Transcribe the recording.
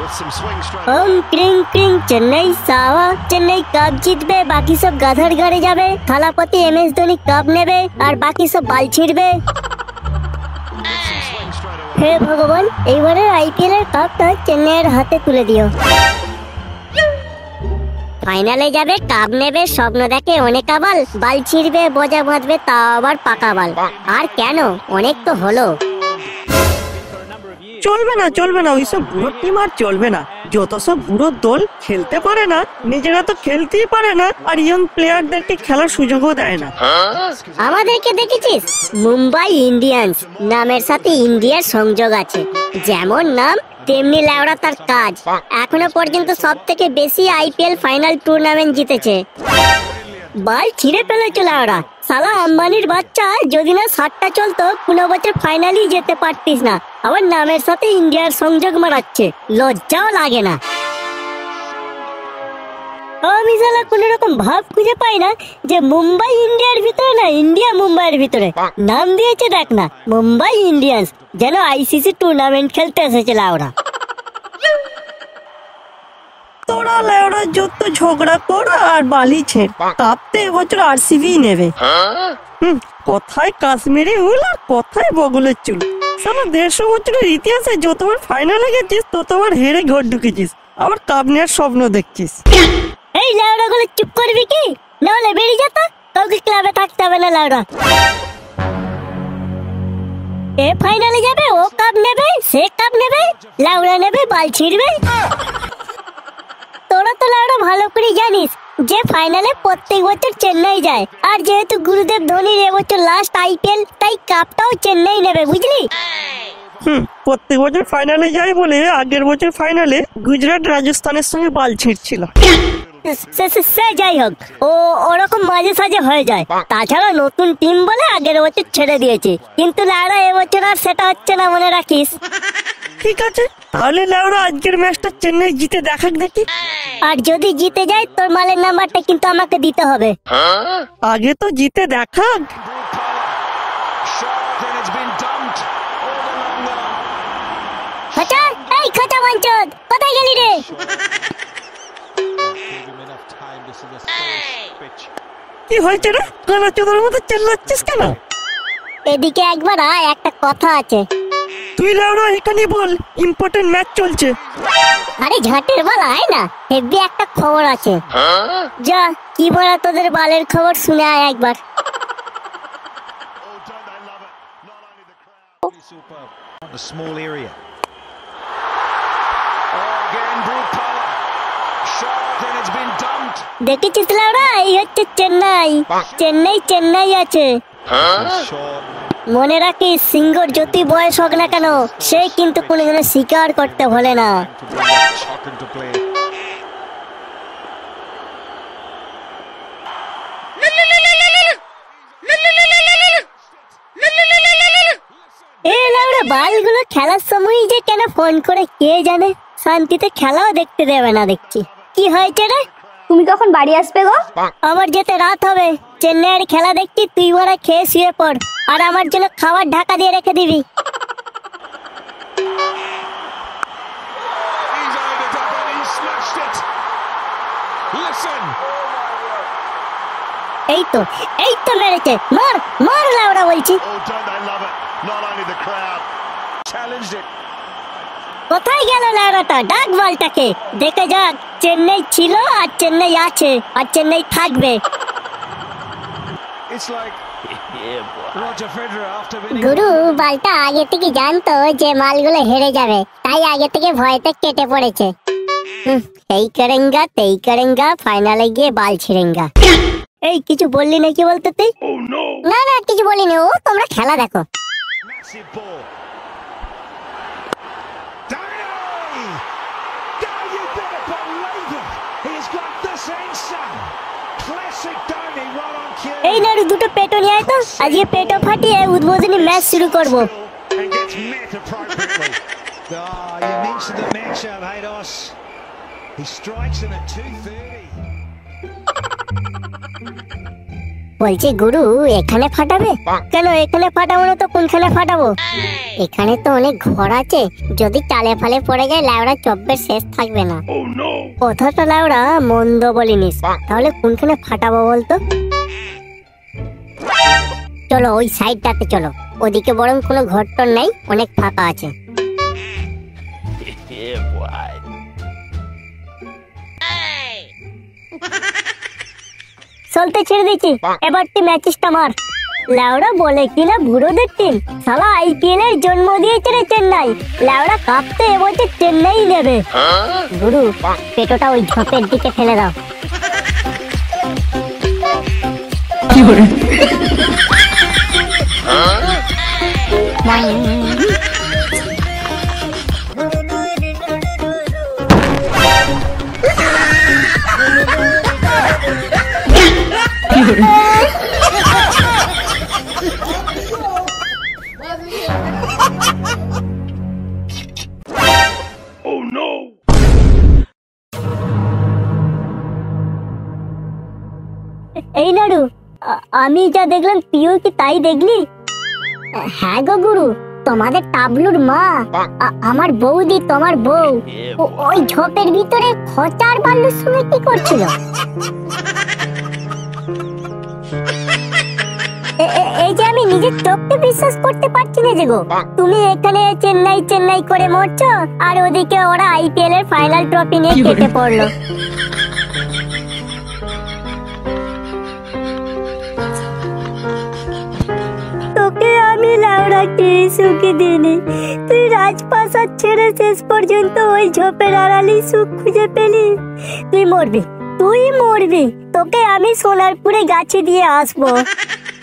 ওম ক্রিং ক্রিং চেন্নাই সাওয়া, চেন্নাই কাপ জিতবে, বাকি সব গাধার ঘরে যাবে, থালাপতি MS ধোনি কাপ নেবে আর বাকি সব বাল ছিড়বে। হে ভগবান, এইবারে IPL এর কাপটা চেন্নাইয়ের হাতে তুলে দিও। ফাইনালে যাবে, কাপ নেবে, স্বপ্ন দেখে অনেক আবাল, বাল ছিড়বে, বোঝা বাঁধবে, তা আবার পাকা বাল। আর কেন, অনেক তো হলো। চলবে না ওইসব বুড়ো টিম আর চলবে না। যত সব বুড়ো দল খেলতে পারে না, নিজেরা তো খেলতেই পারে না, আর ইয়ং প্লেয়ারদেরকে খেলার সুযোগও দেয় না। আমাদেরকে দেখেছিস, মুম্বাই ইন্ডিয়ান্স নামের সাথে ইন্ডিয়ার সংযোগ আছে, যেমন নাম তেমনি লেওড়া তার কাজ। এখনো পর্যন্ত সব থেকে বেশি IPL ফাইনাল টুর্নামেন্ট জিতেছে। বাল ছিঁড়ে ফেলেছে লেওড়া, সালা আম্বানির বাচ্চা, যদি না 60টা চলতো 15 বছর ফাইনালি যেতে পারতিস না, আবার নামের সাথে ইন্ডিয়ার সংযোগ মারাচ্ছে, লজ্জাও লাগে না। আমি সালা কোন রকম ভাব খুঁজে পাই না যে মুম্বাই ইন্ডিয়ার ভিতরে না ইন্ডিয়া মুম্বাইয়ের ভিতরে। নাম দিয়েছে দেখ না, মুম্বাই ইন্ডিয়ান্স, যেন ICC টুর্নামেন্ট খেলতে এসেছে লাউরা। তোরা লেওড়া যত ঝগড়া কর আর বালি ছেড়, কাঁপতে এবছর RCB নেবে। কোথায় কাশ্মীরি উল আর কোথায় বগলের চুল। সারা 150 বছরের ইতিহাসে যতবার ফাইনালে গেছিস ততবার হেরে ঘর ঢুকেছিস, আবার কাপ নেওয়ার স্বপ্ন দেখছিস। এই লাউড়া গুলো চুপ করবি কি, নাহলে বেরিয়ে যেত, কাউকে ক্লাবে থাকতে হবে না লাউড়া। এ ফাইনালে যাবে, ও কাপ নেবে, সে কাপ নেবে, লাউড়া নেবে, বাল ছিড়বে। তোরা তো লাউড়া ভালো করে জানিস যে ফাইনালে প্রত্যেক বছর চেন্নাই যায়, আর যেহেতু গুরুদেব ধোনির এবছর লাস্ট IPL, তাই কাপটাও চেন্নাই নেবে, বুঝলি? প্রত্যেক বছর ফাইনালে যায় বলে আগের বছর ফাইনালে গুজরাট রাজস্থানের সঙ্গে বাল ছিঁড়ছিল। সে যাই হোক, ও ওরকম মাঝে সাঝে হয়ে যায়। তাছাড়া নতুন টিম বলে আগের বছর ছেড়ে দিয়েছে, কিন্তু লাউড়া এবছর আর সেটা হচ্ছে না, মনে রাখিস। ঠিক আছে, তাহলে লাউড়া আজকের ম্যাচটা চেন্নাই জিতে দেখাক দেখি। আর যদি জিতে যায় তোর মালের নাম্বারটা কিন্তু আমাকে দিতে হবে। আগে তো জিতে দেখাক। খোঁচা, এই খোঁচা বাঞ্চদ, কোথায় গেলি রে? কি হয়েছে রে, কানা চোদার মতো চেল্লাচ্ছিস কেন? এদিকে একবার আয়, একটা কথা আছে। তুই লাউড়া এখানে বল, ইম্পর্টেন্ট ম্যাচ চলছে। আরে ঝাটের বল, আয় না, হেভি একটা খবর আছে। যা, কি বলা তোদের বালের খবর শুনে আয় একবার। দেখেছিস লাউড়া, এই হচ্ছে চেন্নাই। চেন্নাই আছে। মনে রাখিস, সিঙ্গর যতই বয়স হোক না কেন, সে কিন্তু কোনোদিনও স্বীকার করতে ভোলে না। বালগুলো খেলার সময় যে কেন ফোন করে কে জানে, শান্তিতে খেলাও দেখতে দেবে না দেখছি। কি হয়েছে রে? তুমি কখন বাড়ি আসবে গো? আমার যেতে রাত হবে। চেন্নাইয়ের খেলা দেখছি, তুই ওরা খেয়ে শুয়ে পড়, আর আমার জন্য খাবার ঢাকা দিয়ে রেখে দিবি। এই তো মেরেছে, মার মার লাউড়া বলছি। কোথায় গেল লাউড়াটা? ডাক বলটাকে, দেখে যাক। চেন্নাই ছিল, আর চেন্নাই আছে, আর চেন্নাই থাকবে। গুরু বালটা আগে থেকে জানতো যে মালগুলো হেরে যাবে, তাই আগে থেকে ভয়তে কেটে পড়েছে। এই করেঙ্গা ফাইনালে গিয়ে বাল ছিড়েঙ্গা। এই কিছু বললি নাকি বলতে তুই? না কিছু বলিনি, ও তোমরা খেলা দেখো। এই নাড়ু দুটো পেটো নিয়ে আয় তো, আজকে পেটো ফাটিয়ে উদ্বোধনী ম্যাচ শুরু করবো। বলছি গুরু, এখানে ফাটাবে কেন? এখানে ফাটাবো না তো কোনখানে ফাটাবো? এখানে তো অনেক ঘর আছে, যদি চালে ফালে পড়ে যায় লেওড়া চব্বের শেষ থাকবে না। কথাটা লেওড়া মন্দ বলিনিস, তাহলে কোনখানে ফাটাবো বলতো? চলো ওই সাইডটাতে চলো, ওদিকে বরং কোনো ঘর টর নেই, অনেক ফাঁকা আছে। চলতে ছেড়ে দিচ্ছি, এবার তুই ম্যাচেসটা মার। লেওড়া বলে কিনা বুড়োদের টিম, শালা আইপিএল এর জন্ম দিয়েছে রে চেন্নাই। লেওড়া কাপ তো এবছর চেন্নাই নেবে। গুরু, পেটোটা ওই ঝোপের দিকে ফেলে দাও। এই নাড়ু, আমি যা দেখলাম তুইও কি তাই দেখলি? হ্যাঁ গো গুরু, তোমাদের টাবলুর মা আমার বৌদি, তোমার বউ ওই ঝোপের ভিতরে খচার বাল্যুর সঙ্গে কি করছিল? এই যে আমি নিজের চোখকে বিশ্বাস করতে পারছি না যে গো, তুমি এখানে চেন্নাই চেন্নাই করে মরছো আর ওদিকে ওরা আইপিএল এর ফাইনাল ট্রফি নিয়ে কেটে পড়লো। তোকে আমি লাউড়া কে সুখী দিইনি, তুই রাজপ্রাসাদ ছেড়ে শেষ পর্যন্ত ওই ঝোপের আড়ালেই সুখ খুঁজে পেলি। তুই মরবি, তুই মরবি, তোকে আমি সোনারপুরে গাছে দিয়ে আসবো।